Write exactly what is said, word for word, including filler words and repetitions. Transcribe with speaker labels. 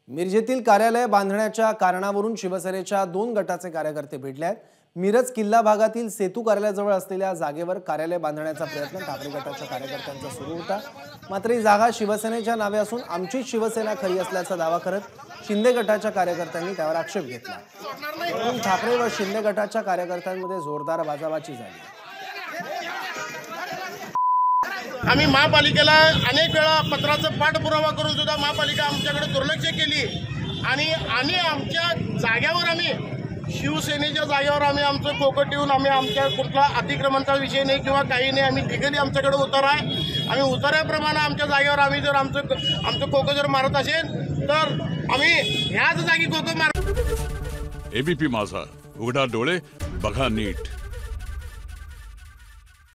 Speaker 1: मिरजेतील कार्यालय बांधण्याच्या कारणावरून शिवसेनेच्या दोन गटाचे कार्यकर्ते भिडले आहेत। मिरज किल्ला भागातील सेतू कार्यालयाजवळ असलेल्या जागेवर कार्यालय बांधण्याचा प्रयत्न ठाकरे गटाच्या कार्यकर्त्यांचा सुरू होता। मात्र ही जागा शिवसेनेच्या नावे असून आमची शिवसेना खरी असल्याचा दावा करत शिंदे गटाच्या कार्यकर्त्यांनी त्यावर आक्षेप घेतला। म्हणून ठाकरे व शिंदे गटाच्या कार्यकर्त्यांमध्ये जोरदार बाजाबाची झाली।
Speaker 2: आम्ही महापालिकेला अनेक वेळा पत्राचा पाठपुरावा करून सुद्धा महापालिका आमच्याकडे दुर्लक्ष केली आणि आणि आमच्या जागेवर आम्ही शिवसेनेच्या जागेवर आम्ही आमचं कोकट ठेवून आम्ही आमच्या कुठला अतिक्रमणाचा विषय नाही किंवा काही नाही, आम्ही लिगली आमच्याकडे उतार आहे। आम्ही उतार्याप्रमाणे आमच्या जागेवर आम्ही जर आमचं आमचं कोकं जर मारत असेल तर आम्ही ह्याच जागी कोकं मार।
Speaker 3: एबीपी माझा, उघडा डोळे बघा नीट।